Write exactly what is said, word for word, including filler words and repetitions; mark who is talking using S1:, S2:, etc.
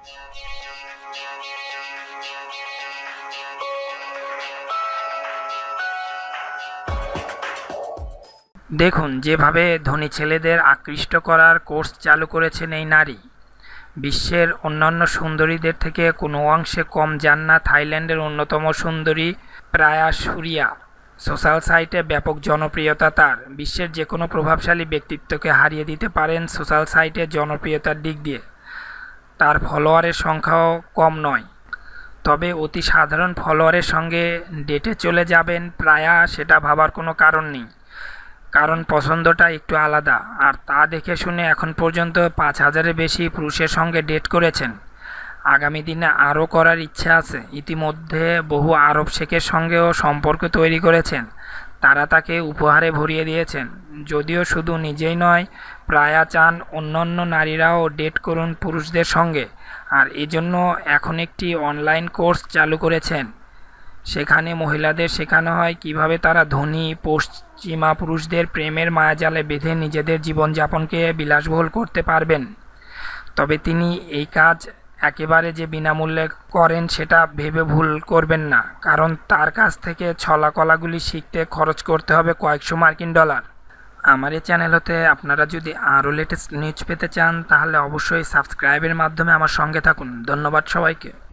S1: দেখুন যেভাবে ধনী ছেলেদের আকৃষ্ট করার কোর্স চালু করেছেন এই নারী। বিশ্বের অন্যান্য সুন্দরীদের থেকে কোনো অংশে কম যান না থাইল্যান্ডের অন্যতম সুন্দরী প্রায়া সুরিয়া। সোশ্যাল সাইটে ব্যাপক জনপ্রিয়তা তার। বিশ্বের যে কোনো প্রভাবশালী ব্যক্তিত্বকে হারিয়ে দিতে পারেন সোশ্যাল সাইটে জনপ্রিয়তার দিক দিয়ে। তার ফলোয়ারের সংখ্যাও কম নয়। তবে অতি সাধারণ ফলোয়ারের সঙ্গে ডেটে চলে যাবেন প্রায়া, সেটা ভাবার কোনো কারণ নেই, কারণ পছন্দটা একটু আলাদা। আর তা দেখে শুনে এখন পর্যন্ত পাঁচ হাজারের বেশি পুরুষের সঙ্গে ডেট করেছেন। আগামী দিনে আরও করার ইচ্ছা আছে। ইতিমধ্যে বহু আরব শেখের সঙ্গেও সম্পর্ক তৈরি করেছেন। তারা তাকে উপহারে ভরিয়ে দিয়েছেন। যদিও শুধু নিজেই নয়, প্রায়া চান অন্যান্য নারীরাও ডেট করুন পুরুষদের সঙ্গে। আর এজন্য এখন একটি অনলাইন কোর্স চালু করেছেন। সেখানে মহিলাদের শেখানো হয় কিভাবে তারা ধনী পশ্চিমা পুরুষদের প্রেমের মায়াজালে বেঁধে নিজেদের জীবনযাপনকে বিলাসবহুল করতে পারবেন। তবে তিনি এই কাজ একেবারে যে বিনামূল্যে করেন সেটা ভেবে ভুল করবেন না, কারণ তার কাছ থেকে ছলাকলাগুলি শিখতে খরচ করতে হবে কয়েকশো মার্কিন ডলার। আমার এই চ্যানেল হতে আপনারা যদি আরও লেটেস্ট নিউজ পেতে চান তাহলে অবশ্যই সাবস্ক্রাইবের মাধ্যমে আমার সঙ্গে থাকুন। ধন্যবাদ সবাইকে।